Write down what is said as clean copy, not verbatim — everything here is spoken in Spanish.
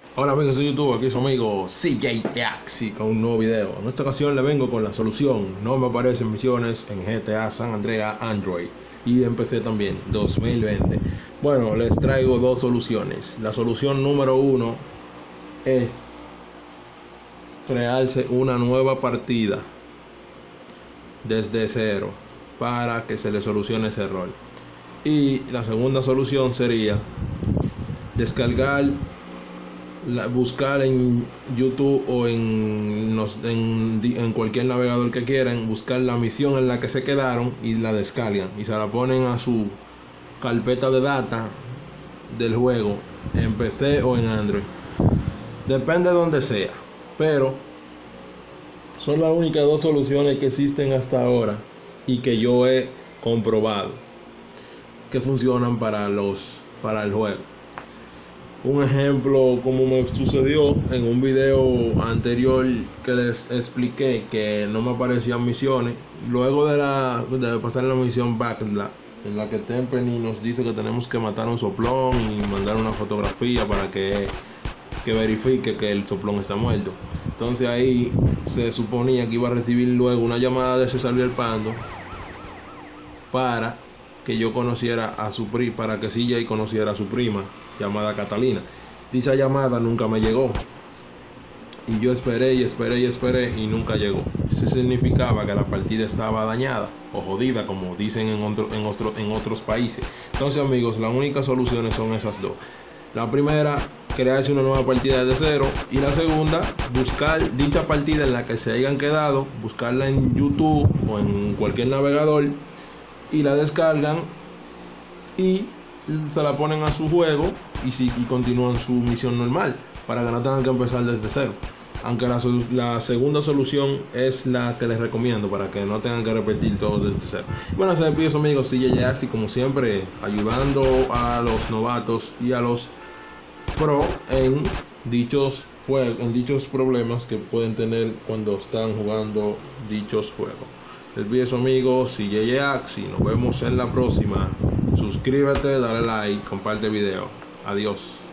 Hola amigos de YouTube, aquí su amigo CJ Axi con un nuevo video. En esta ocasión le vengo con la solución. No me aparecen misiones en GTA San Andreas Android y en PC también 2020. Bueno, les traigo dos soluciones. La solución número uno es crearse una nueva partida desde cero para que se le solucione ese error. Y la segunda solución sería descargar buscar en YouTube o en cualquier navegador que quieran, buscar la misión en la que se quedaron y la descargan y se la ponen a su carpeta de data del juego en PC o en Android. Depende de donde sea, pero son las únicas dos soluciones que existen hasta ahora y que yo he comprobado que funcionan para el juego. Un ejemplo como me sucedió en un video anterior que les expliqué que no me aparecían misiones. Luego de pasar la misión Backlash, en la que Tempenny nos dice que tenemos que matar a un soplón y mandar una fotografía para que verifique que el soplón está muerto. Entonces ahí se suponía que iba a recibir luego una llamada de César Pando para que yo conociera a su prima, para que CJ conociera a su prima llamada Catalina. Dicha llamada nunca me llegó y yo esperé y esperé y esperé y nunca llegó. Eso significaba que la partida estaba dañada o jodida, como dicen en otros países. Entonces amigos, las únicas soluciones son esas dos. La primera, crearse una nueva partida desde cero, y la segunda, buscar dicha partida en la que se hayan quedado, buscarla en YouTube o en cualquier navegador y la descargan y se la ponen a su juego y continúan su misión normal para que no tengan que empezar desde cero. Aunque la segunda solución es la que les recomiendo para que no tengan que repetir todo desde cero. Bueno, se despide su amigo CJ así como siempre, ayudando a los novatos y a los pro en dichos problemas que pueden tener cuando están jugando dichos juegos. Les pido su amigo CJ Axi. Nos vemos en la próxima. Suscríbete, dale like, comparte el video. Adiós.